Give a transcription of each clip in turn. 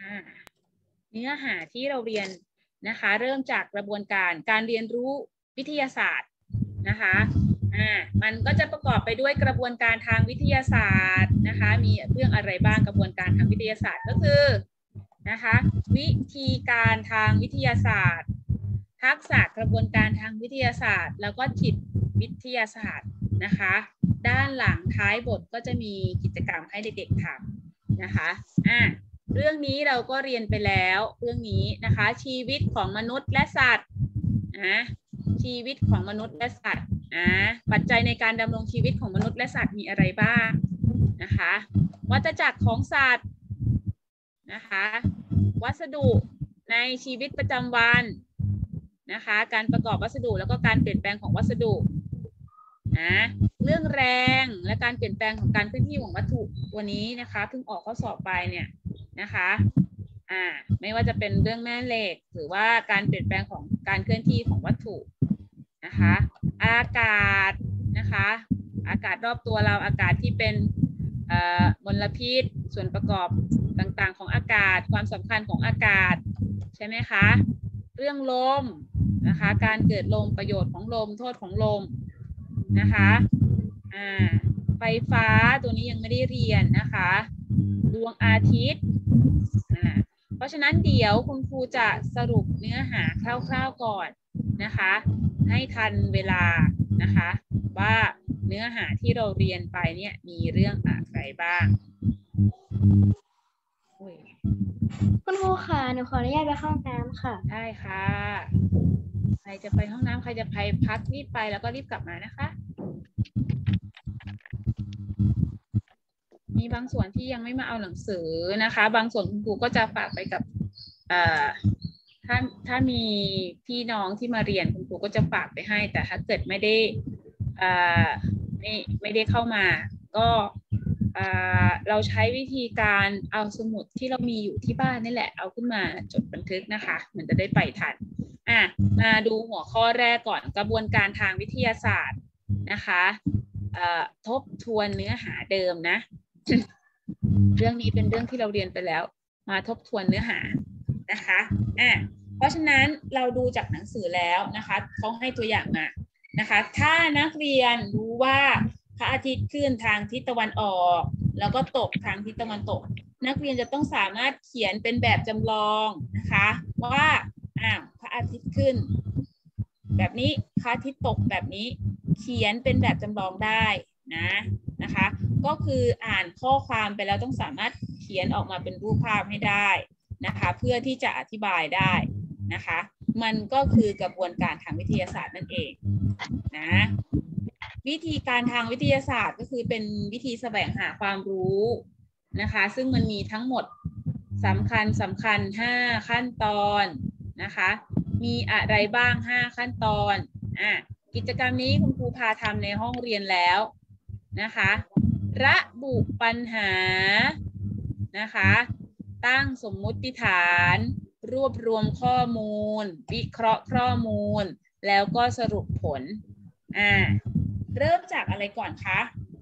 เนื้อหาที่เราเรียนนะคะเริ่มจากกระบวนการเรียนรู้วิทยาศาสตร์นะคะมันก็จะประกอบไปด้วยกระบวนการทางวิทยาศาสตร์นะคะมีเรื่องอะไรบ้างกระบวนการทางวิทยาศาสตร์ก็คือนะคะวิธีการทางวิทยาศาสตร์ทักษะกระบวนการทางวิทยาศาสตร์แล้วก็จิตวิทยาศาสตร์นะคะด้านหลังท้ายบทก็จะมีกิจกรรมให้เด็กๆทำนะคะเรื่องนี้เราก็เรียนไปแล้วเรื่องนี้นะคะชีวิตของมนุษย์และสัตว์ชีวิตของมนุษย์และสัตว์ปัจจัยในการดำรงชีวิตของมนุษย์และสัตว์มีอะไรบ้างนะคะวัฏจักรของสัตว์นะคะวัสดุในชีวิตประจำวันนะคะการประกอบวัสดุแล้วก็การเปลี่ยนแปลงของวัสดุเรื่องแรงและการเปลี่ยนแปลงของการเคลื่อนที่ของวัตถุวันนี้นะคะเพิ่งออกข้อสอบไปเนี่ยนะคะไม่ว่าจะเป็นเรื่องแม่เหล็กหรือว่าการเปลี่ยนแปลงของการเคลื่อนที่ของวัตถุนะคะอากาศนะคะอากาศรอบตัวเราอากาศที่เป็นมลพิษส่วนประกอบต่างๆของอากาศความสำคัญของอากาศใช่ไหมคะเรื่องลมนะคะการเกิดลมประโยชน์ของลมโทษของลมนะคะไฟฟ้าตัวนี้ยังไม่ได้เรียนนะคะดวงอาทิตย์เพราะฉะนั้นเดี๋ยวคุณครูจะสรุปเนื้อหาคร่าวๆก่อนนะคะให้ทันเวลานะคะว่าเนื้อหาที่เราเรียนไปเนี่ยมีเรื่องอะไรบ้างคุณครูค่ะหนูขออนุญาตไปเข้าห้องน้ำค่ะได้ค่ะใครจะไปห้องน้ำใครจะไปพักรีบไปแล้วก็รีบกลับมานะคะมีบางส่วนที่ยังไม่มาเอาหนังสือนะคะบางส่วนคุณครูก็จะฝากไปกับถ้ามีพี่น้องที่มาเรียนคุณครูก็จะฝากไปให้แต่ถ้าเกิดไม่ได้เข้ามาก็เราใช้วิธีการเอาสมุดที่เรามีอยู่ที่บ้านนี่แหละเอาขึ้นมาจดบันทึกนะคะมันจะได้ไปทันมาดูหัวข้อแรกก่อนกระบวนการทางวิทยาศาสตร์นะคะทบทวนเนื้อหาเดิมนะ เรื่องนี้เป็นเรื่องที่เราเรียนไปแล้วมาทบทวนเนื้อหานะคะเพราะฉะนั้นเราดูจากหนังสือแล้วนะคะเขาให้ตัวอย่างมานะคะถ้านักเรียนรู้ว่าพระอาทิตย์ขึ้นทางทิศตะวันออกแล้วก็ตกทางทิศตะวันตกนักเรียนจะต้องสามารถเขียนเป็นแบบจำลองนะคะว่าพระอาทิตย์ขึ้นแบบนี้พระอาทิตย์ตกแบบนี้เขียนเป็นแบบจำลองได้นะคะก็คืออ่านข้อความไปแล้วต้องสามารถเขียนออกมาเป็นรูปภาพให้ได้นะคะเพื่อที่จะอธิบายได้นะคะมันก็คือกระบวนการทางวิทยาศาสตร์นั่นเองนะวิธีการทางวิทยาศาสตร์ก็คือเป็นวิธีแสวงหาความรู้นะคะซึ่งมันมีทั้งหมดสำคัญ5ขั้นตอนนะคะมีอะไรบ้าง5ขั้นตอนกิจกรรมนี้คุณครูพาทำในห้องเรียนแล้วนะคะระบุปัญหานะคะตั้งสมมุติฐานรวบรวมข้อมูลวิเคราะห์ข้อมูลแล้วก็สรุปผลเริ่มจากอะไรก่อนคะ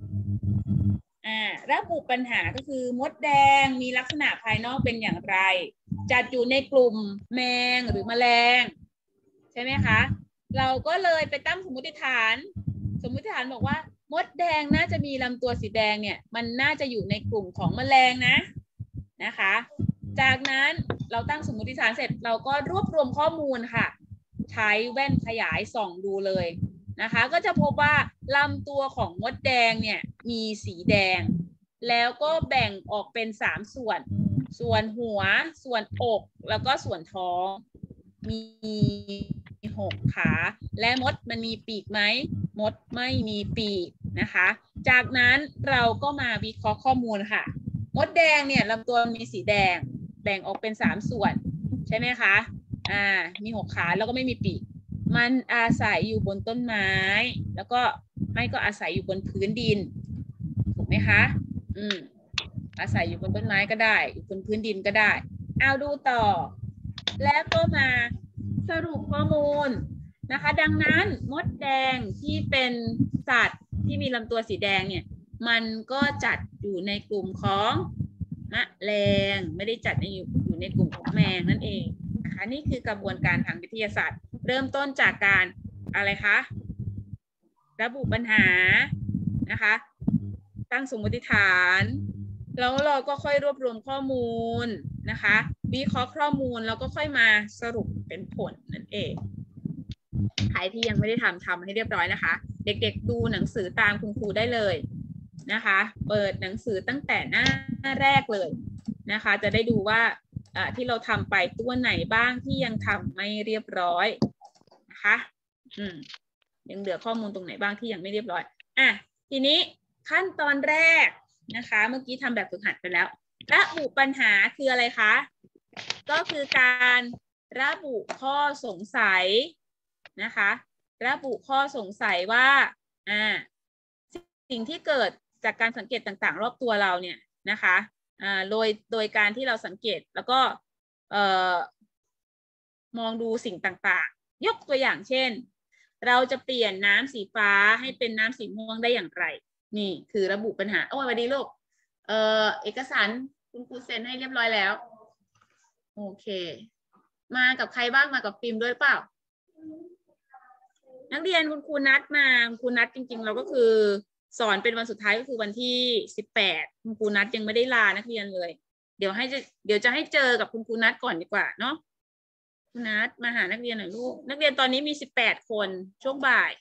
ระบุปัญหาก็คือมดแดงมีลักษณะภายนอกเป็นอย่างไรจัดอยู่ในกลุ่มแมงหรือแมลงใช่ไหมคะเราก็เลยไปตั้งสมมุติฐานบอกว่ามดแดงน่าจะมีลำตัวสีแดงเนี่ยมันน่าจะอยู่ในกลุ่มของแมลงนะคะจากนั้นเราตั้งสมมุติฐานเสร็จเราก็รวบรวมข้อมูลค่ะใช้แว่นขยายส่องดูเลยนะคะก็จะพบว่าลำตัวของมดแดงเนี่ยมีสีแดงแล้วก็แบ่งออกเป็น3ส่วนหัวส่วนอกแล้วก็ส่วนท้องมี6 ขาและมดมันมีปีกไหมมดไม่มีปีกนะคะจากนั้นเราก็มาวิเคราะห์ข้อมูลค่ะมดแดงเนี่ยลำตัวมีสีแดงแบ่งออกเป็น3 ส่วนใช่ไหมคะมี6 ขาแล้วก็ไม่มีปีกมันอาศัยอยู่บนต้นไม้แล้วก็ไม่ก็อาศัยอยู่บนพื้นดินถูกไหมคะอาศัยอยู่บนต้นไม้ก็ได้อยู่บนพื้นดินก็ได้เอาดูต่อแล้วก็มาสรุปข้อมูลนะคะดังนั้นมดแดงที่เป็นสัตว์ที่มีลำตัวสีแดงเนี่ยมันก็จัดอยู่ในกลุ่มของแมลงไม่ได้จัดอยู่ในกลุ่มของแมงนั่นเองนะคะนี่คือกระบวนการทางวิทยาศาสตร์เริ่มต้นจากการอะไรคะระบุปัญหานะคะตั้งสมมติฐานแล้วเราก็ค่อยรวบรวมข้อมูลนะคะวิเคราะห์ข้อมูลแล้วก็ค่อยมาสรุปเป็นผลนั่นเองใครที่ยังไม่ได้ทำให้เรียบร้อยนะคะเด็กๆดูหนังสือตามคุณครูได้เลยนะคะเปิดหนังสือตั้งแต่หน้าแรกเลยนะคะจะได้ดูว่าที่เราทำไปตัวไหนบ้างที่ยังทำไม่เรียบร้อยนะคะยังเหลือข้อมูลตรงไหนบ้างที่ยังไม่เรียบร้อยทีนี้ขั้นตอนแรกนะคะเมื่อกี้ทำแบบฝึกหัดไปแล้วระบุปัญหาคืออะไรคะก็คือการระบุข้อสงสัยนะคะระบุข้อสงสัยว่าสิ่งที่เกิดจากการสังเกตต่างๆรอบตัวเราเนี่ยนะคะโดยการที่เราสังเกตแล้วก็มองดูสิ่งต่างๆยกตัวอย่างเช่นเราจะเปลี่ยนน้ำสีฟ้าให้เป็นน้ำสีม่วงได้อย่างไรนี่คือระบุปัญหาสวัสดีลูกเอกสารคุณครูเซ็นให้เรียบร้อยแล้วโอเคมากับใครบ้างมากับฟิล์มด้วยเปล่านักเรียนคุณครูนัดมาคุณครูนัดจริงๆเราก็คือสอนเป็นวันสุดท้ายก็คือวันที่18คุณครูนัดยังไม่ได้ลานักเรียนเลยเดี๋ยวจะให้เจอกับคุณครูนัดก่อนดีกว่าเนาะคุณนัดมาหานักเรียนหน่อยลูกนักเรียนตอนนี้มี18คนช่วงบ่าย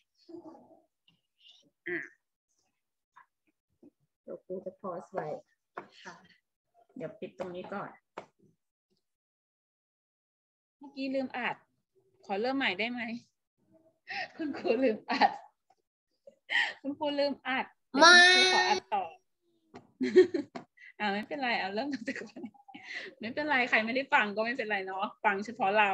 เดี๋ยวครูจะพอสไว้ค่ะเดี๋ยวปิดตรงนี้ก่อนเมื่อกี้ลืมอัดขอเริ่มใหม่ได้ไหมคุณครูลืมอัดคุณครูลืมอัดไม่ขออัดต่อไม่เป็นไรเริ่มจากก่อนไม่เป็นไรใครไม่ได้ฟังก็ไม่เป็นไรเนาะฟังเฉพาะเรา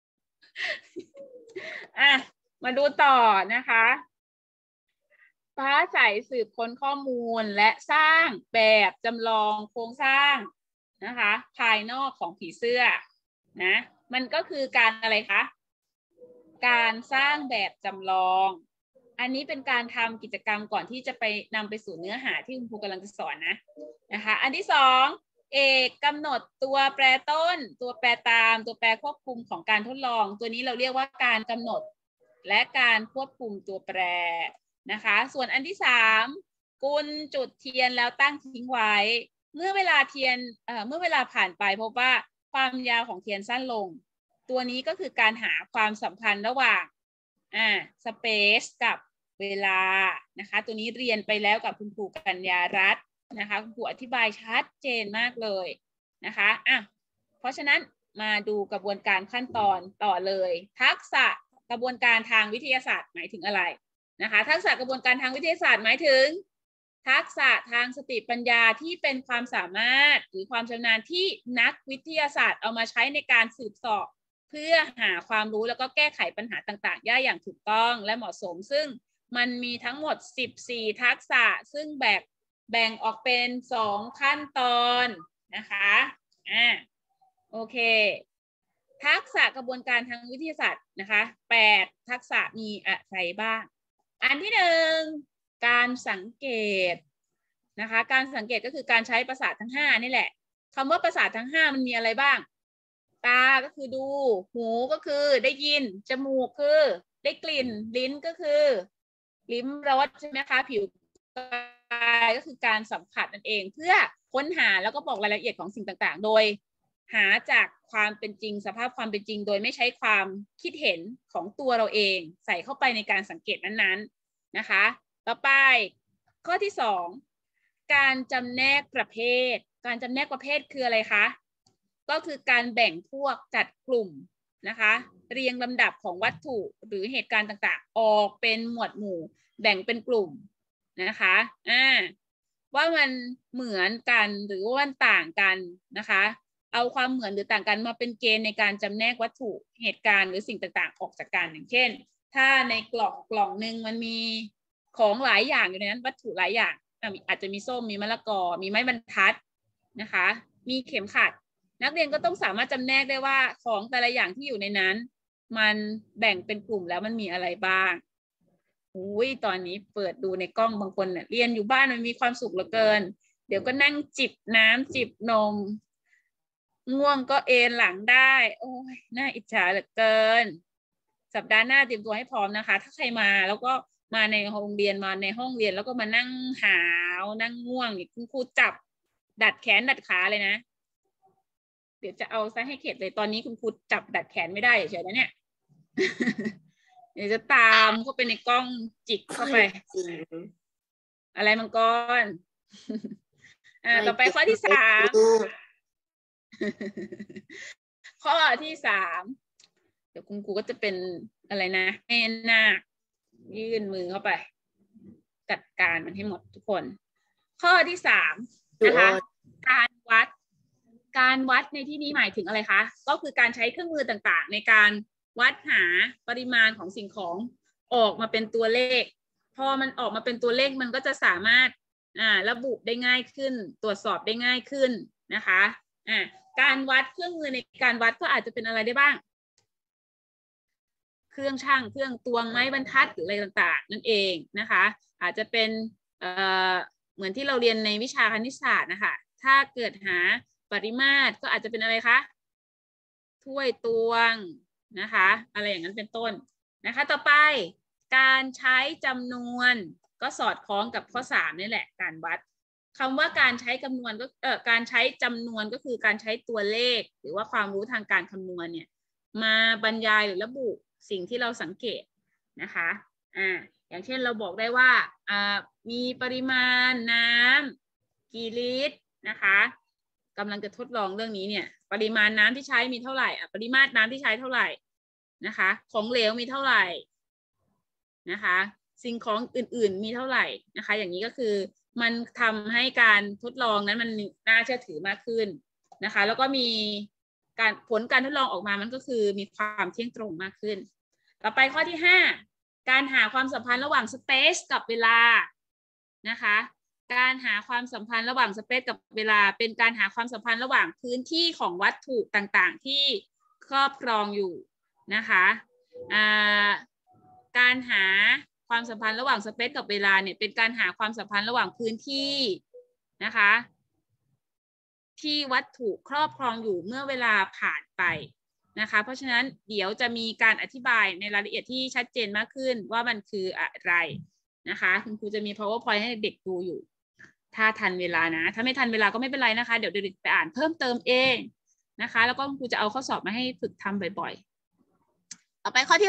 มาดูต่อนะคะฟ้าใสสืบค้นข้อมูลและสร้างแบบจำลองโครงสร้างนะคะภายนอกของผีเสื้อนะมันก็คือการอะไรคะการสร้างแบบจำลองอันนี้เป็นการทำกิจกรรมก่อนที่จะไปนำไปสู่เนื้อหาที่คุณครูกำลังจะสอนนะคะอันที่2กำหนดตัวแปรต้นตัวแปรตามตัวแปรควบคุมของการทดลองตัวนี้เราเรียกว่าการกำหนดและการควบคุมตัวแปรนะคะส่วนอันที่3กุลจุดเทียนแล้วตั้งทิ้งไว้เมื่อเวลาผ่านไปพบว่าความยาวของเทียนสั้นลงตัวนี้ก็คือการหาความสัมพันธ์ระหว่างสเปซกับเวลานะคะตัวนี้เรียนไปแล้วกับคุณครูกัญญารัตน์นะคะคุณครูอธิบายชัดเจนมากเลยนะคะเพราะฉะนั้นมาดูกระบวนการขั้นตอนต่อเลยทักษะกระบวนการทางวิทยาศาสตร์หมายถึงอะไรนะคะทักษะกระบวนการทางวิทยาศาสตร์หมายถึงทักษะทางสติปัญญาที่เป็นความสามารถหรือความชำนาญที่นักวิทยาศาสตร์เอามาใช้ในการสืบเสาะเพื่อหาความรู้แล้วก็แก้ไขปัญหาต่างๆได้อย่างถูกต้องและเหมาะสมซึ่งมันมีทั้งหมด14ทักษะซึ่งแบ่งออกเป็น2ขั้นตอนนะคะโอเคทักษะกระบวนการทางวิทยาศาสตร์นะคะ8ทักษะมีอะไรบ้างอันที่1การสังเกตนะคะการสังเกตก็คือการใช้ประสาททั้ง5นี่แหละคำว่าประสาททั้ง5มันมีอะไรบ้างตาก็คือดูหูก็คือได้ยินจมูกคือได้กลิ่นลิ้นก็คือลิ้มรสใช่ไหมคะผิวกายก็คือการสัมผัสนั่นเองเพื่อค้นหาแล้วก็บอกรายละเอียดของสิ่งต่างๆโดยหาจากความเป็นจริงสภาพความเป็นจริงโดยไม่ใช้ความคิดเห็นของตัวเราเองใส่เข้าไปในการสังเกตนั้นๆนะคะต่อไปข้อที่2การจำแนกประเภทการจำแนกประเภทคืออะไรคะก็คือการแบ่งพวกจัดกลุ่มนะคะเรียงลำดับของวัตถุหรือเหตุการณ์ต่างๆออกเป็นหมวดหมู่แบ่งเป็นกลุ่มนะคะว่ามันเหมือนกันหรือว่ามันต่างกันนะคะเอาความเหมือนหรือต่างกันมาเป็นเกณฑ์ในการจำแนกวัตถุเหตุการณ์หรือสิ่งต่างๆออกจากกันอย่างเช่นถ้าในกล่องหนึ่งมันมีของหลายอย่างอยู่ในนั้นวัตถุหลายอย่างอาจจะมีส้มมีมะละกอมีไม้บรรทัดนะคะมีเข็มขัดนักเรียนก็ต้องสามารถจำแนกได้ว่าของแต่ละอย่างที่อยู่ในนั้นมันแบ่งเป็นกลุ่มแล้วมันมีอะไรบ้างตอนนี้เปิดดูในกล้องบางคนเนี่ยเรียนอยู่บ้านมันมีความสุขเหลือเกินดี๋ยวก็นั่งจิบน้ำจิบนมง่วงก็เอนหลังได้โอ้ยน่าอิจฉาเหลือเกินสัปดาห์หน้าเตรียมตัวให้พร้อมนะคะถ้าใครมาแล้วก็มาในโรงเรียนมาในห้องเรียนแล้วก็มานั่งหาวนั่งง่วงนี่คุณครูจับดัดแขนดัดขาเลยนะเดี๋ยวจะเอาซะให้เข็ดเลยตอนนี้คุณครูจับดัดแขนไม่ได้เฉยๆนะเนี่ย เดี๋ยวจะตามเข้าไปในกล้องจิกเข้าไปอะไรมังกรต่อไปข้อที่ 3 ข้อที่ 3เดี๋ยวคุณครูก็จะเป็นอะไรนะแม่นาคยื่นมือเข้าไปจัดการมันให้หมดทุกคนข้อที่ 3นะคะการวัดในที่นี้หมายถึงอะไรคะก็คือการใช้เครื่องมือต่างๆในการวัดหาปริมาณของสิ่งของออกมาเป็นตัวเลขพอมันออกมาเป็นตัวเลขมันก็จะสามารถระบุได้ง่ายขึ้นตรวจสอบได้ง่ายขึ้นนะคะการวัดเครื่องมือในการวัดก็อาจจะเป็นอะไรได้บ้างเครื่องชั่งเครื่องตวงไม้บรรทัดหรืออะไรต่างๆนั่นเองนะคะอาจจะเป็นเหมือนที่เราเรียนในวิชาคณิตศาสตร์นะคะถ้าเกิดหาปริมาตรก็อาจจะเป็นอะไรคะถ้วยตวงนะคะอะไรอย่างนั้นเป็นต้นนะคะต่อไปการใช้จำนวนก็สอดคล้องกับข้อ3นี่แหละการวัดคำว่าการใช้จำนวนก็การใช้จำนวนก็คือการใช้ตัวเลขหรือว่าความรู้ทางการคำนวณเนี่ยมาบรรยายหรือระบุสิ่งที่เราสังเกตนะคะอย่างเช่นเราบอกได้ว่ามีปริมาณน้ำกี่ลิตรนะคะกำลังจะทดลองเรื่องนี้เนี่ยปริมาณน้ำที่ใช้มีเท่าไหร่ปริมาตรน้ำที่ใช้เท่าไหร่นะคะของเหลวมีเท่าไหร่นะคะสิ่งของอื่นๆมีเท่าไหร่นะคะอย่างนี้ก็คือมันทำให้การทดลองนั้นมันน่าเชื่อถือมากขึ้นนะคะแล้วก็มีผลการทดลองออกมามันก็คือมีความเที่ยงตรงมากขึ้นต่อไปข้อที่ 5การหาความสัมพันธ์ระหว่างสเปซกับเวลานะคะการหาความสัมพันธ์ระหว่างสเปซกับเวลาเป็นการหาความสัมพันธ์ระหว่างพื้นที่ของวัตถุต่างๆที่ครอบครองอยู่นะคะการหาความสัมพันธ์ระหว่างสเปซกับเวลาเนี่ยเป็นการหาความสัมพันธ์ระหว่างพื้นที่นะคะที่วัตถุครอบครองอยู่เมื่อเวลาผ่านไปนะคะเพราะฉะนั้นเดี๋ยวจะมีการอธิบายในรายละเอียดที่ชัดเจนมากขึ้นว่ามันคืออะไรนะคะคุณครูจะมี PowerPoint ให้เด็กดูอยู่ถ้าทันเวลานะถ้าไม่ทันเวลาก็ไม่เป็นไรนะคะเดี๋ยวเด็กไปอ่านเพิ่มเติมเองนะคะแล้วก็คุณครูจะเอาข้อสอบมาให้ฝึกทำบ่อยๆต่อไปข้อที่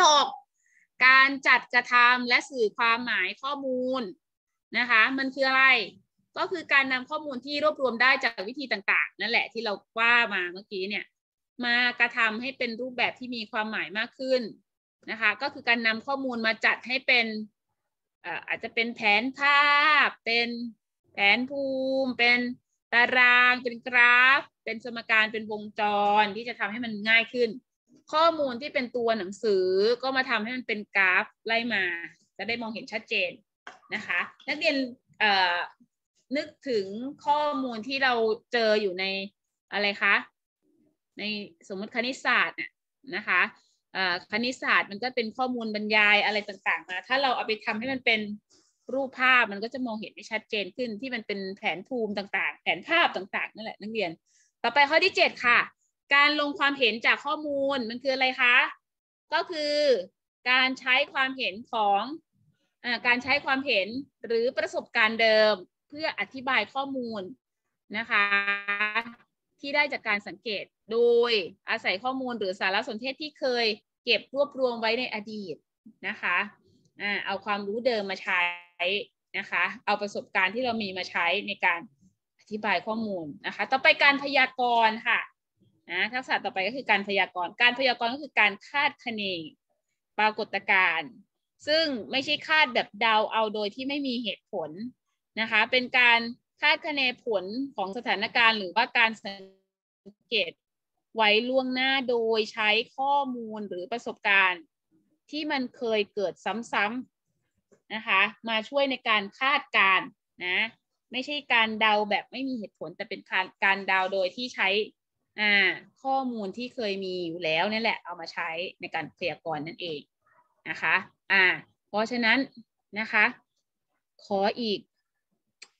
6การจัดกระทำและสื่อความหมายข้อมูลนะคะมันคืออะไรก็คือการนำข้อมูลที่รวบรวมได้จากวิธีต่างๆนั่นแหละที่เราว่ามาเมื่อกี้เนี่ยมากระทำให้เป็นรูปแบบที่มีความหมายมากขึ้นนะคะก็คือการนำข้อมูลมาจัดให้เป็นอาจจะเป็นแผนภาพเป็นแผนภูมิเป็นตารางเป็นกราฟเป็นสมการเป็นวงจรที่จะทำให้มันง่ายขึ้นข้อมูลที่เป็นตัวหนังสือก็มาทำให้มันเป็นกราฟไล่มาจะได้มองเห็นชัดเจนนะคะนักเรียนนึกถึงข้อมูลที่เราเจออยู่ในอะไรคะในสมมติคณิตศาสตร์นะคะคณิตศาสตร์มันก็เป็นข้อมูลบรรยายอะไรต่างๆมาถ้าเราเอาไปทำให้มันเป็นรูปภาพมันก็จะมองเห็นได้ชัดเจนขึ้นที่มันเป็นแผนภูมิต่างๆแผนภาพต่างๆนั่นแหละนักเรียนต่อไปข้อที่ 7ค่ะการลงความเห็นจากข้อมูลมันคืออะไรคะก็คือการใช้ความเห็นของการใช้ความเห็นหรือประสบการณ์เดิมเพื่ออธิบายข้อมูลนะคะที่ได้จากการสังเกตโดยอาศัยข้อมูลหรือสารสนเทศที่เคยเก็บรวบรวมไว้ในอดีตนะคะเอาความรู้เดิมมาใช้นะคะเอาประสบการณ์ที่เรามีมาใช้ในการอธิบายข้อมูลนะคะต่อไปการพยากรณ์ค่ะทักษะต่อไปก็คือการพยากรณ์การพยากรณ์ก็คือการคาดคะเนปรากฏการณ์ซึ่งไม่ใช่คาดแบบเดาเอาโดยที่ไม่มีเหตุผลนะคะเป็นการคาดคะเนผลของสถานการณ์หรือว่าการสังเกตไว้ล่วงหน้าโดยใช้ข้อมูลหรือประสบการณ์ที่มันเคยเกิดซ้ำๆนะคะมาช่วยในการคาดการณ์นะไม่ใช่การเดาแบบไม่มีเหตุผลแต่เป็นการเดาโดยที่ใช้ข้อมูลที่เคยมีอยู่แล้วนี่แหละเอามาใช้ในการพยากรณ์นั่นเองนะคะเพราะฉะนั้นนะคะขออีก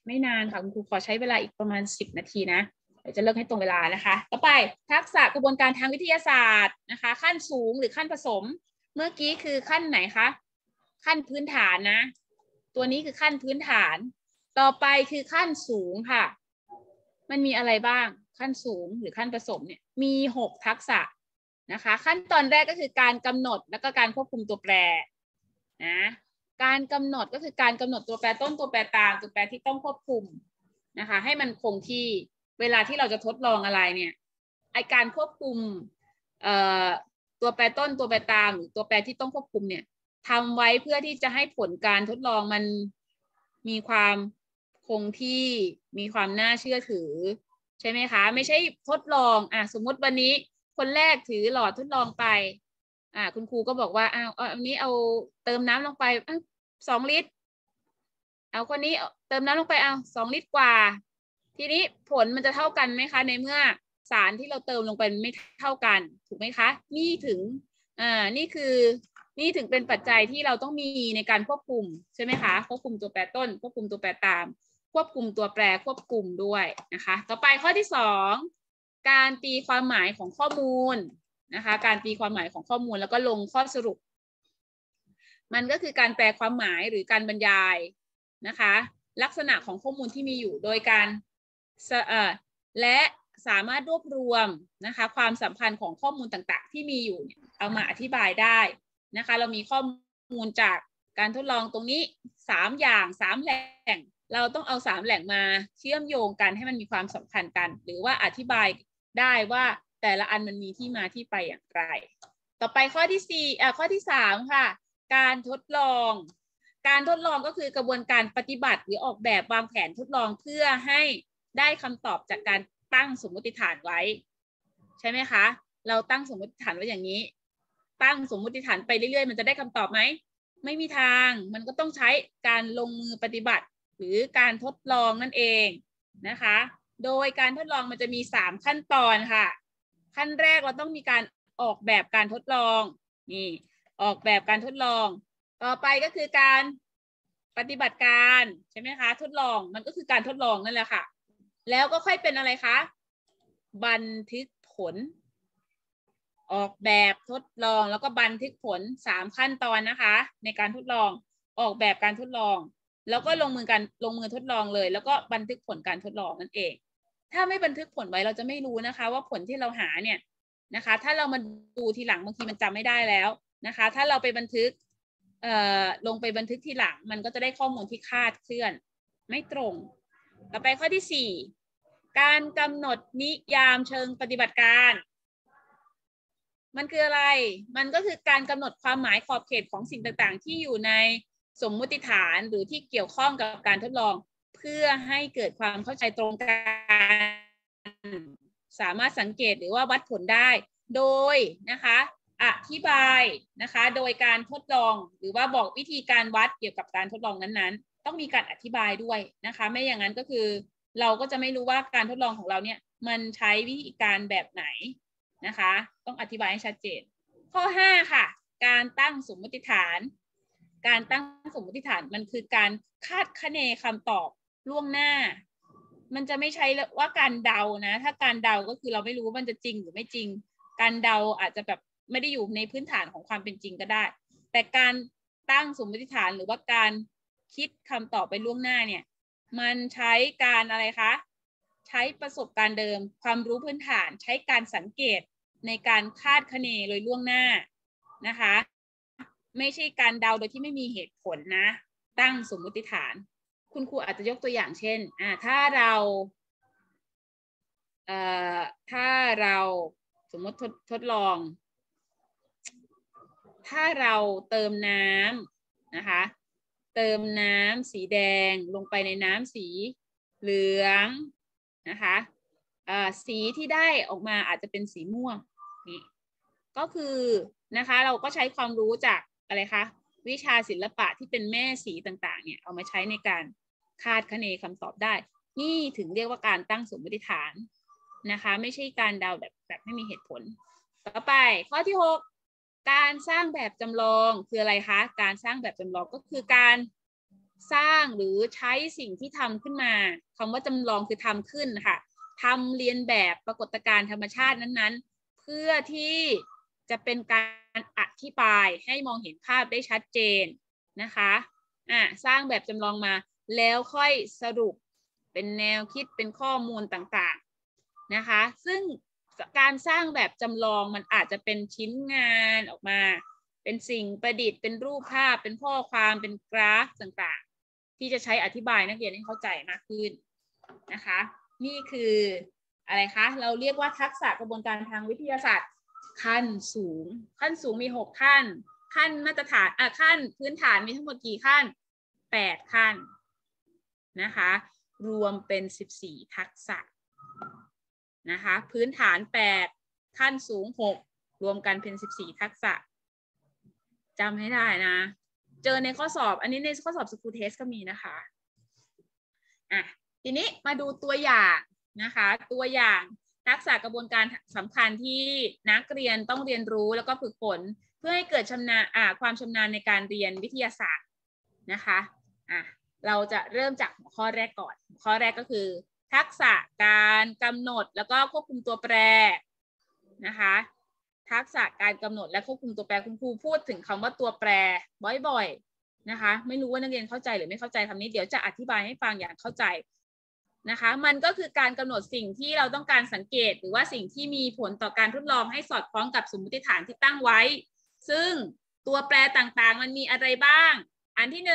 ไม่นานค่ะคุณครูขอใช้เวลาอีกประมาณ10 นาทีนะเดี๋ยวจะเลิกให้ตรงเวลานะคะต่อไปทักษะกระบวนการทางวิทยาศาสตร์นะคะขั้นสูงหรือขั้นผสมเมื่อกี้คือขั้นไหนคะขั้นพื้นฐานนะตัวนี้คือขั้นพื้นฐานต่อไปคือขั้นสูงค่ะมันมีอะไรบ้างขั้นสูงหรือขั้นผสมเนี่ยมี6 ทักษะนะคะขั้นตอนแรกก็คือการกำหนดแล้วก็การควบคุมตัวแปรนะการกำหนดก็คือการกำหนดตัวแปรต้นตัวแปรตามตัวแปรที่ต้องควบคุมนะคะให้มันคงที่เวลาที่เราจะทดลองอะไรเนี่ยไอการควบคุมตัวแปรต้นตัวแปรตามหรือตัวแปรที่ต้องควบคุมเนี่ยทำไว้เพื่อที่จะให้ผลการทดลองมันมีความคงที่มีความน่าเชื่อถือใช่ไหมคะไม่ใช่ทดลองสมมติวันนี้คนแรกถือหลอดทดลองไปคุณครูก็บอกว่าอันนี้เอาเติมน้ำลงไป2 ลิตรเอาคนนี้เติมน้ำลงไป2 ลิตรกว่าทีนี้ผลมันจะเท่ากันไหมคะในเมื่อสารที่เราเติมลงไปไม่เท่ากันถูกไหมคะนี่ถึงนี่ถึงเป็นปัจจัยที่เราต้องมีในการควบคุมใช่ไหมคะควบคุมตัวแปรต้นควบคุมตัวแปรตามควบคุมตัวแปรควบคุมด้วยนะคะต่อไปข้อที่2การตีความหมายของข้อมูลนะคะการตีความหมายของข้อมูลแล้วก็ลงข้อสรุปมันก็คือการแปลความหมายหรือการบรรยายนะคะลักษณะของข้อมูลที่มีอยู่โดยการและสามารถรวบรวมนะคะความสัมพันธ์ของข้อมูลต่างๆที่มีอยู่เอามาอธิบายได้นะคะเรามีข้อมูลจากการทดลองตรงนี้3 อย่าง3 แหล่งเราต้องเอา3 แหล่งมาเชื่อมโยงกันให้มันมีความสัมพันธ์กันหรือว่าอธิบายได้ว่าแต่ละอันมันมีที่มาที่ไปอย่างไรต่อไปข้อที่ข้อที่3ค่ะการทดลองก็คือกระบวนการปฏิบัติหรือออกแบบวางแผนทดลองเพื่อให้ได้คำตอบจากการตั้งสมมติฐานไว้ใช่ไหมคะเราตั้งสมมติฐานไว้อย่างนี้ตั้งสมมติฐานไปเรื่อยๆมันจะได้คำตอบไหมไม่มีทางมันก็ต้องใช้การลงมือปฏิบัติหรือการทดลองนั่นเองนะคะโดยการทดลองมันจะมี3 ขั้นตอนค่ะขั้นแรกเราต้องมีการออกแบบการทดลองนี่ออกแบบการทดลองต่อไปก็คือการปฏิบัติการใช่ไหมคะทดลองมันก็คือการทดลองนั่นแหละค่ะแล้วก็ค่อยเป็นอะไรคะบันทึกผลออกแบบทดลองแล้วก็บันทึกผล3 ขั้นตอนนะคะในการทดลองออกแบบการทดลองแล้วก็ลงมือทดลองเลยแล้วก็บันทึกผลการทดลองนั่นเองถ้าไม่บันทึกผลไว้เราจะไม่รู้นะคะว่าผลที่เราหาเนี่ยนะคะถ้าเรามาดูทีหลังบางทีมันจำไม่ได้แล้วนะคะถ้าเราไปบันทึกลงไปบันทึกทีหลังมันก็จะได้ข้อมูลที่คลาดเคลื่อนไม่ตรงต่อไปข้อที่4การกำหนดนิยามเชิงปฏิบัติการมันคืออะไรมันก็คือการกำหนดความหมายขอบเขตของสิ่งต่างๆที่อยู่ในสมมุติฐานหรือที่เกี่ยวข้องกับการทดลองเพื่อให้เกิดความเข้าใจตรงกันสามารถสังเกตหรือว่าวัดผลได้โดยนะคะอธิบายนะคะโดยการทดลองหรือว่าบอกวิธีการวัดเกี่ยวกับการทดลองนั้นๆต้องมีการอธิบายด้วยนะคะไม่อย่างนั้นก็คือเราก็จะไม่รู้ว่าการทดลองของเราเนี่ยมันใช้วิธีการแบบไหนนะคะต้องอธิบายให้ชัดเจนข้อ5ค่ะการตั้งสมมติฐานการตั้งสมมติฐานมันคือการคาดคะเนคำตอบล่วงหน้ามันจะไม่ใช่ว่าการเดานะถ้าการเดาก็คือเราไม่รู้ว่ามันจะจริงหรือไม่จริงการเดาอาจจะแบบไม่ได้อยู่ในพื้นฐานของความเป็นจริงก็ได้แต่การตั้งสมมติฐานหรือว่าการคิดคำตอบไปล่วงหน้าเนี่ยมันใช้การอะไรคะใช้ประสบการณ์เดิมความรู้พื้นฐานใช้การสังเกตในการคาดคะเนโดยล่วงหน้านะคะไม่ใช่การเดาโดยที่ไม่มีเหตุผลนะตั้งสมมติฐานคุณครูอาจจะยกตัวอย่างเช่นถ้าเราสมมติทดลองถ้าเราเติมน้ำนะคะเติมน้ำสีแดงลงไปในน้ำสีเหลืองนะคะสีที่ได้ออกมาอาจจะเป็นสีม่วงนี่ก็คือนะคะเราก็ใช้ความรู้จากอะไรคะวิชาศิลปะที่เป็นแม่สีต่างๆเนี่ยเอามาใช้ในการคาดคะเนคำตอบได้นี่ถึงเรียกว่าการตั้งสมมติฐานนะคะไม่ใช่การเดาแบบไม่มีเหตุผลต่อไปข้อที่6การสร้างแบบจำลองคืออะไรคะการสร้างแบบจำลองก็คือการสร้างหรือใช้สิ่งที่ทำขึ้นมาคำว่าจำลองคือทำขึ้นค่ะทำเรียนแบบปรากฏการณ์ธรรมชาตินั้นๆเพื่อที่จะเป็นการอธิบายให้มองเห็นภาพได้ชัดเจนนะคะสร้างแบบจำลองมาแล้วค่อยสรุปเป็นแนวคิดเป็นข้อมูลต่างๆนะคะซึ่งการสร้างแบบจำลองมันอาจจะเป็นชิ้นงานออกมาเป็นสิ่งประดิษฐ์เป็นรูปภาพเป็นข้อความเป็นกราฟต่างๆที่จะใช้อธิบายนักเรียนให้เข้าใจมากขึ้นนะคะนี่คืออะไรคะเราเรียกว่าทักษะกระบวนการทางวิทยาศาสตร์ขั้นสูงมี6ขั้นขั้นมาตรฐานขั้นพื้นฐานมีทั้งหมดกี่ขั้น8ขั้นนะคะรวมเป็น14ทักษะนะคะพื้นฐาน8ขั้นสูง6รวมกันเป็น14ทักษะจำให้ได้นะเจอในข้อสอบอันนี้ในข้อสอบสกูลเทสก็มีนะคะทีนี้มาดูตัวอย่างนะคะตัวอย่างทักษะกระบวนการสำคัญที่นักเรียนต้องเรียนรู้แล้วก็ฝึกฝนเพื่อให้เกิดความชำนาญในการเรียนวิทยาศาสตร์นะคะเราจะเริ่มจากหัวข้อแรกก่อนหัวข้อแรกก็คือทักษะการกำหนดแล้วก็ควบคุมตัวแปรนะคะทักษะการกำหนดและควบคุมตัวแปรคุณครูพูดถึงคำว่าตัวแปรบ่อยๆนะคะไม่รู้ว่านักเรียนเข้าใจหรือไม่เข้าใจคำนี้เดี๋ยวจะอธิบายให้ฟังอย่างเข้าใจนะคะมันก็คือการกำหนดสิ่งที่เราต้องการสังเกตหรือว่าสิ่งที่มีผลต่อการทดลองให้สอดคล้องกับสมมติฐานที่ตั้งไว้ซึ่งตัวแปรต่างๆมันมีอะไรบ้างอันที่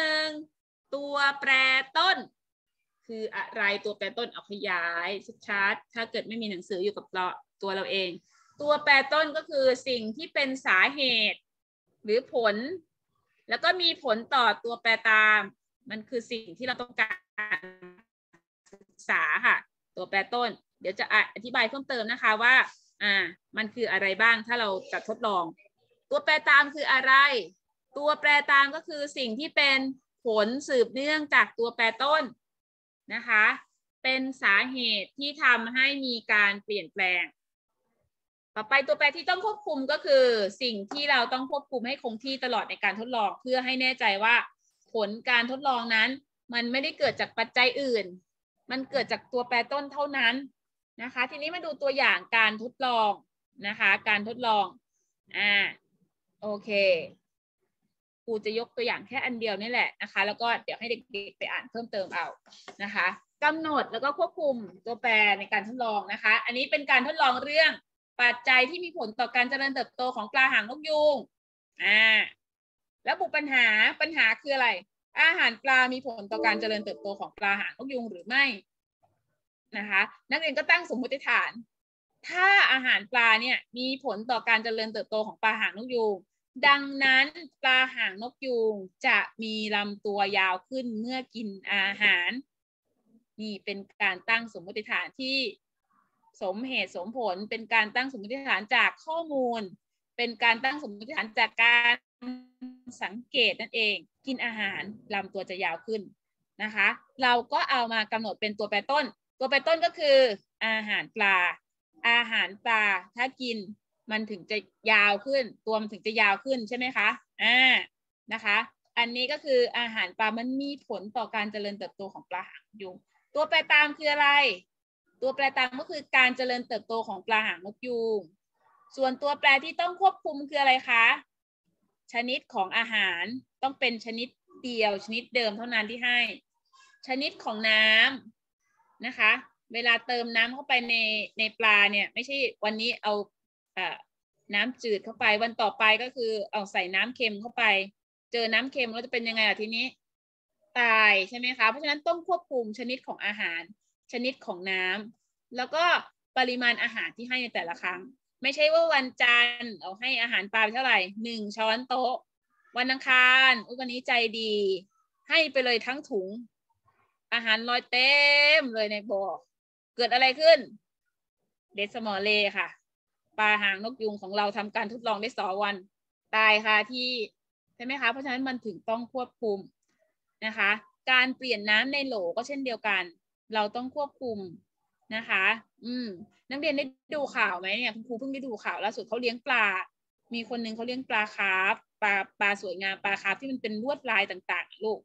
1ตัวแปรต้นคืออะไรตัวแปรต้นเอาขยายชัดๆถ้าเกิดไม่มีหนังสืออยู่กับตัวเราเองตัวแปรต้นก็คือสิ่งที่เป็นสาเหตุหรือผลแล้วก็มีผลต่อตัวแปรตามมันคือสิ่งที่เราต้องการศึกษาค่ะตัวแปรต้นเดี๋ยวจะอธิบายเพิ่มเติมนะคะว่ามันคืออะไรบ้างถ้าเราจะทดลองตัวแปรตามคืออะไรตัวแปรตามก็คือสิ่งที่เป็นผลสืบเนื่องจากตัวแปรต้นนะคะเป็นสาเหตุที่ทำให้มีการเปลี่ยนแปลงต่อไปตัวแปรที่ต้องควบคุมก็คือสิ่งที่เราต้องควบคุมให้คงที่ตลอดในการทดลองเพื่อให้แน่ใจว่าผลการทดลองนั้นมันไม่ได้เกิดจากปัจจัยอื่นมันเกิดจากตัวแปรต้นเท่านั้นนะคะทีนี้มาดูตัวอย่างการทดลองนะคะการทดลองโอเคครูจะยกตัวอย่างแค่อันเดียวนี่แหละนะคะแล้วก็เดี๋ยวให้เด็กๆไปอ่านเพิ่มเติมเอานะคะกำหนดแล้วก็ควบคุมตัวแปรในการทดลองนะคะอันนี้เป็นการทดลองเรื่องปัจจัยที่มีผลต่อการเจริญเติบโตของปลาหางนกยูงแล้วบุปัญหาคืออะไรอาหารปลามีผลต่อการเจริญเติบโตของปลาหางนกยูงหรือไม่นะคะนักเรียนก็ตั้งสมมติฐานถ้าอาหารปลาเนี่ยมีผลต่อการเจริญเติบโตของปลาหางนกยูงดังนั้นปลาหางนกยูงจะมีลำตัวยาวขึ้นเมื่อกินอาหารนี่เป็นการตั้งสมมติฐานที่สมเหตุสมผลเป็นการตั้งสมมติฐานจากข้อมูลเป็นการตั้งสมมติฐานจากการสังเกตนั่นเองกินอาหารลำตัวจะยาวขึ้นนะคะเราก็เอามากำหนดเป็นตัวแปรต้นตัวแปรต้นก็คืออาหารปลาถ้ากินมันถึงจะยาวขึ้นตัวมันถึงจะยาวขึ้นใช่ไหมคะนะคะอันนี้ก็คืออาหารปลามันมีผลต่อการเจริญเติบโตของปลาหางนกยูงตัวแปรตามคืออะไรตัวแปรตามก็คือการเจริญเติบโตของปลาหางนกยูงส่วนตัวแปรที่ต้องควบคุมคืออะไรคะชนิดของอาหารต้องเป็นชนิดเดียวชนิดเดิมเท่านั้นที่ให้ชนิดของน้ำนะคะเวลาเติมน้ำเข้าไปในปลาเนี่ยไม่ใช่วันนี้เอาน้ำจืดเข้าไปวันต่อไปก็คือเอาใส่น้ำเค็มเข้าไปเจอน้ำเค็มแล้วจะเป็นยังไงล่ะทีนี้ตายใช่ไหมคะเพราะฉะนั้นต้องควบคุมชนิดของอาหารชนิดของน้ำแล้วก็ปริมาณอาหารที่ให้ในแต่ละครั้งไม่ใช่ว่าวันจันทร์เอาให้อาหารปลาเท่าไหร่1 ช้อนโต๊ะวันอังคารวันนี้ใจดีให้ไปเลยทั้งถุงอาหารลอยเต็มเลยในบ่อเกิดอะไรขึ้นเดสมอลเลค่ะปลาหางนกยูงของเราทำการทดลองได้2 วันตายค่ะที่ใช่ไหมคะเพราะฉะนั้นมันถึงต้องควบคุมนะคะการเปลี่ยนน้ำในโหลก็เช่นเดียวกันเราต้องควบคุมนะคะนักเรียนได้ดูข่าวไหมเนี่ยคุณครูเพิ่งได้ดูข่าวล่าสุดเขาเลี้ยงปลามีคนนึงเขาเลี้ยงปลาคาร์ฟปลาสวยงามปลาคาร์ฟที่มันเป็นลวดลายต่างๆลูก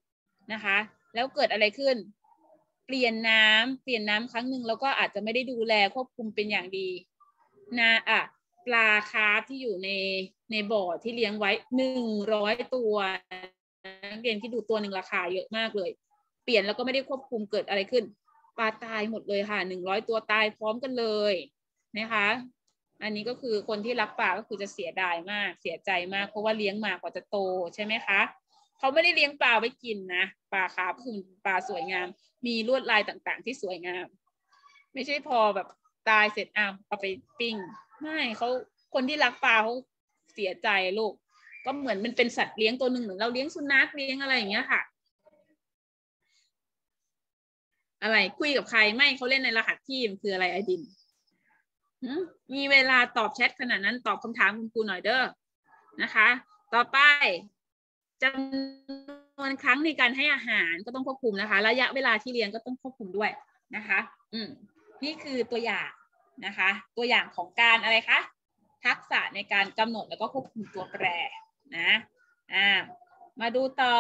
นะคะ แล้วเกิดอะไรขึ้นเปลี่ยนน้ำครั้งหนึ่งแล้วก็อาจจะไม่ได้ดูแลควบคุมเป็นอย่างดีปลาคาร์ฟที่อยู่ในบ่อที่เลี้ยงไว้100 ตัวนักเรียนที่ดูตัวหนึ่งราคาเยอะมากเลยเปลี่ยนแล้วก็ไม่ได้ควบคุมเกิดอะไรขึ้นปลาตายหมดเลยค่ะ100 ตัวตายพร้อมกันเลยนะคะอันนี้ก็คือคนที่รักปลาก็คือจะเสียดายมากเสียใจมากเพราะว่าเลี้ยงมากว่าจะโตใช่ไหมคะเขาไม่ได้เลี้ยงปลาไว้กินนะปลาคาร์ฟคือปลาสวยงามมีลวดลายต่างๆที่สวยงามไม่ใช่พอแบบตายเสร็จเอาไปปิ้งไม่เขาคนที่รักปลาเขาเสียใจลูกก็เหมือนมันเป็นสัตว์เลี้ยงตัวหนึ่งเหมือนเราเลี้ยงสุนัขเลี้ยงอะไรอย่างเงี้ยค่ะอะไรคุยกับใครไม่เขาเล่นในรหัสที่มันคืออะไรไอดินมีเวลาตอบแชทขนาดนั้นตอบคำถามคุณครูหน่อยเด้อนะคะต่อไปจำนวนครั้งในการให้อาหารก็ต้องควบคุมนะคะระยะเวลาที่เลี้ยงก็ต้องควบคุมด้วยนะคะนี่คือตัวอย่างนะคะตัวอย่างของการอะไรคะทักษะในการกำหนดแล้วก็ควบคุมตัวแปรนะมาดูต่อ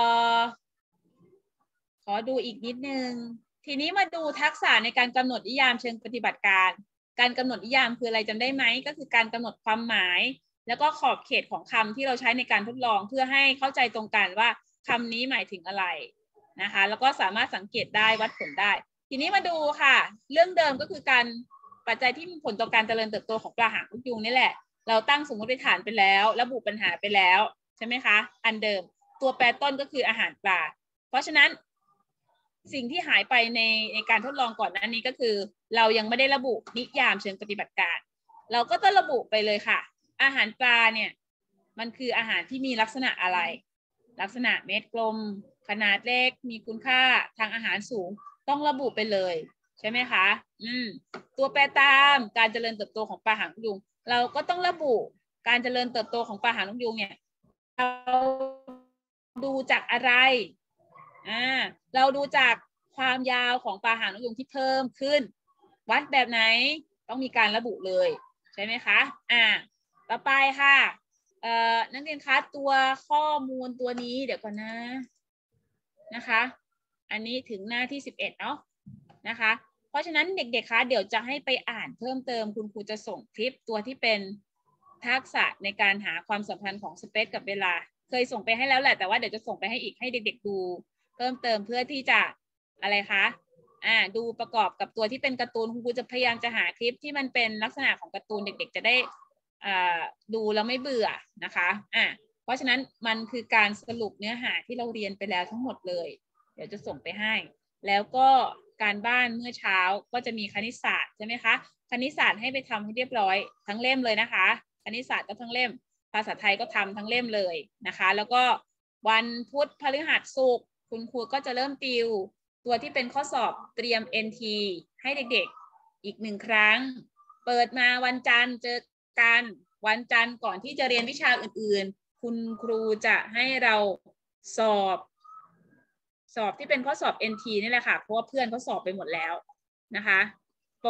ขอดูอีกนิดนึงทีนี้มาดูทักษะในการกำหนดนิยามเชิงปฏิบัติการการกำหนดนิยามคืออะไรจำได้ไหมก็คือการกำหนดความหมายแล้วก็ขอบเขตของคำที่เราใช้ในการทดลองเพื่อให้เข้าใจตรงกันว่าคำนี้หมายถึงอะไรนะคะแล้วก็สามารถสังเกตได้วัดผลได้ทีนี้มาดูค่ะเรื่องเดิมก็คือการปัจจัยที่มีผลต่อการเจริญเติบโตของปลาหางนกยูงนี่แหละเราตั้งสมมติฐานไปแล้วระบุปัญหาไปแล้วใช่ไหมคะอันเดิมตัวแปรต้นก็คืออาหารปลาเพราะฉะนั้นสิ่งที่หายไปในการทดลองก่อนหน้านี้ก็คือเรายังไม่ได้ระบุนิยามเชิงปฏิบัติการเราก็ต้องระบุไปเลยค่ะอาหารปลาเนี่ยมันคืออาหารที่มีลักษณะอะไรลักษณะเม็ดกลมขนาดเล็กมีคุณค่าทางอาหารสูงต้องระบุไปเลยใช่ไหมคะตัวแปรตามการเจริญเติบโตของปลาหางนกยูงเราก็ต้องระบุการเจริญเติบโตของปลาหางนกยูงเนี่ยเราดูจากอะไรเราดูจากความยาวของปลาหางนกยูงที่เพิ่มขึ้นวัดแบบไหนต้องมีการระบุเลยใช่ไหมคะต่อไปค่ะนักเรียนคะตัวข้อมูลตัวนี้เดี๋ยวก่อนนะคะอันนี้ถึงหน้าที่11เนาะนะคะเพราะฉะนั้นเด็กๆคะเดี๋ยวจะให้ไปอ่านเพิ่มเติมคุณครูจะส่งคลิปตัวที่เป็นทักษะในการหาความสัมพันธ์ของสเปซกับเวลาเคยส่งไปให้แล้วแหละแต่ว่าเดี๋ยวจะส่งไปให้อีกให้เด็กๆดูเพิ่มเติมเพื่อที่จะอะไรคะดูประกอบกับตัวที่เป็นการ์ตูนคุณครูจะพยายามจะหาคลิปที่มันเป็นลักษณะของการ์ตูนเด็กๆจะได้ดูแล้วไม่เบื่อนะคะเพราะฉะนั้นมันคือการสรุปเนื้อหาที่เราเรียนไปแล้วทั้งหมดเลยเดี๋ยวจะส่งไปให้แล้วก็การบ้านเมื่อเช้าก็จะมีคณิตศาสตร์ใช่ไหมคะคณิตศาสตร์ให้ไปทำให้เรียบร้อยทั้งเล่มเลยนะคะคณิตศาสตร์ก็ทั้งเล่มภาษาไทยก็ทำทั้งเล่มเลยนะคะแล้วก็วันพุธพฤหัสศุกร์คุณครูก็จะเริ่มติวตัวที่เป็นข้อสอบเตรียม NT ให้เด็กๆอีก1 ครั้งเปิดมาวันจันทร์เจอกันวันจันทร์ก่อนที่จะเรียนวิชาอื่นๆคุณครูจะให้เราสอบที่เป็นข้อสอบ NT นี่แหละค่ะเพราะว่าเพื่อนเขาสอบไปหมดแล้วนะคะป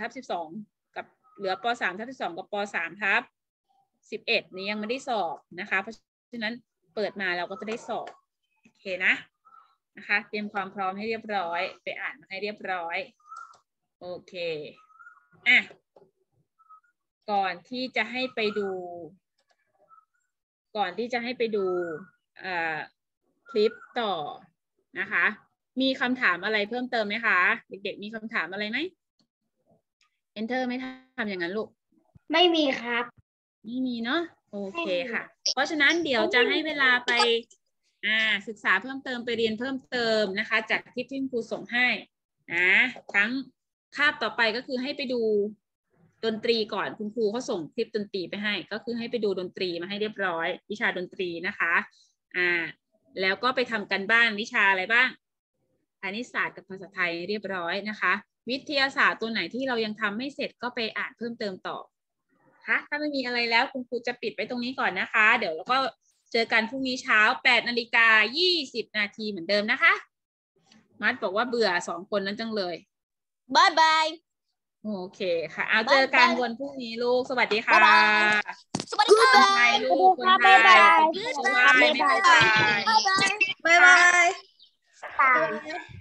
.3/12 กับเหลือป.3/12 กับป.3/11 นี้ยังไม่ได้สอบนะคะเพราะฉะนั้นเปิดมาเราก็จะได้สอบโอเคนะคะเตรียมความพร้อมให้เรียบร้อยไปอ่านมาให้เรียบร้อยโอเคก่อนที่จะให้ไปดูคลิปต่อนะคะมีคำถามอะไรเพิ่มเติมไหมคะเด็กๆมีคำถามอะไรไหม Enter ไม่ทำอย่างนั้นลูกไม่มีครับไม่มีเนาะโอเคค่ะเพราะฉะนั้นเดี๋ยวจะให้เวลาไปศึกษาเพิ่มเติมไปเรียนเพิ่มเติมนะคะจากคลิปที่ครูส่งให้ทั้งคาบต่อไปก็คือให้ไปดูดนตรีก่อนคุณครูเขาส่งคลิปดนตรีไปให้ก็คือให้ไปดูดนตรีมาให้เรียบร้อยวิชาดนตรีนะคะแล้วก็ไปทำกันบ้านวิชาอะไรบ้างคณิตศาสตร์กับภาษาไทยเรียบร้อยนะคะวิทยาศาสตร์ตัวไหนที่เรายังทำไม่เสร็จก็ไปอ่านเพิ่มเติมต่อค่ะถ้าไม่มีอะไรแล้วคุณครูจะปิดไปตรงนี้ก่อนนะคะเดี๋ยวเราก็เจอกันพรุ่งนี้เช้า8:20 น.เหมือนเดิมนะคะมัดบอกว่าเบื่อ2 คนนั้นจังเลยบายบายโอเคค่ะเอาเจอกันวันพรุ่งนี้ลูกสวัสดีค่ะสวัสดีค่ะบ๊ายบายลูกคนไทยบ๊ายบายบ๊ายบายตา